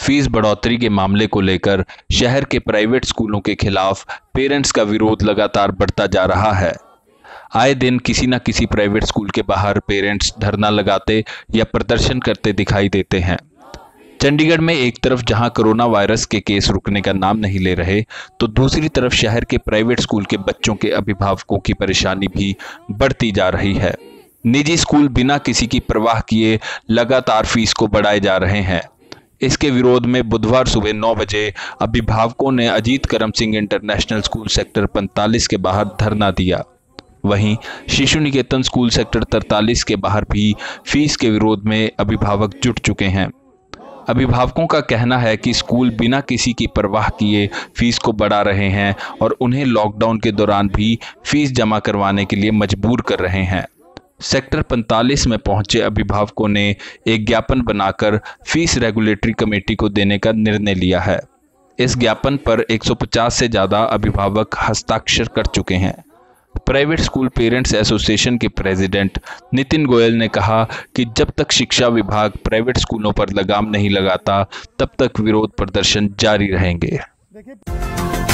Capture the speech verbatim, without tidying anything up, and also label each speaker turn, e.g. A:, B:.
A: Fees बढ़ोतरी के मामले को लेकर शहर के प्राइवेट स्कूलों के खिलाफ पेरेंट्स का विरोध लगातार बढ़ता जा रहा है। आए दिन किसी न किसी प्राइवेट स्कूल के बाहर पेरेंट्स धरना लगाते या प्रदर्शन करते दिखाई देते हैं। चंडीगढ़ में एक तरफ जहां कोरोना वायरस के केस रुकने का नाम नहीं ले रहे, तो दूसरी तरफ शहर के प्राइवेट स्कूल के बच्चों के अभिभावकों की परेशानी भी बढ़ती जा रही है। निजी स्कूल बिना किसी की परवाह किए लगातार फीस को बढ़ाए जा रहे हैं। इसके विरोध में बुधवार सुबह नौ बजे अभिभावकों ने अजीत करम सिंह इंटरनेशनल स्कूल सेक्टर पैंतालीस के बाहर धरना दिया। वहीं शिशु निकेतन स्कूल सेक्टर तैंतालीस के बाहर भी फीस के विरोध में अभिभावक जुट चुके हैं। अभिभावकों का कहना है कि स्कूल बिना किसी की परवाह किए फीस को बढ़ा रहे हैं और उन्हें लॉकडाउन के दौरान भी फीस जमा करवाने के लिए मजबूर कर रहे हैं। सेक्टर पैंतालीस में पहुंचे अभिभावकों ने एक ज्ञापन बनाकर फीस रेगुलेटरी कमेटी को देने का निर्णय लिया है। इस ज्ञापन पर एक सौ पचास से ज़्यादा अभिभावक हस्ताक्षर कर चुके हैं। प्राइवेट स्कूल पेरेंट्स एसोसिएशन के प्रेसिडेंट नितिन गोयल ने कहा कि जब तक शिक्षा विभाग प्राइवेट स्कूलों पर लगाम नहीं लगाता, तब तक विरोध प्रदर्शन जारी रहेंगे।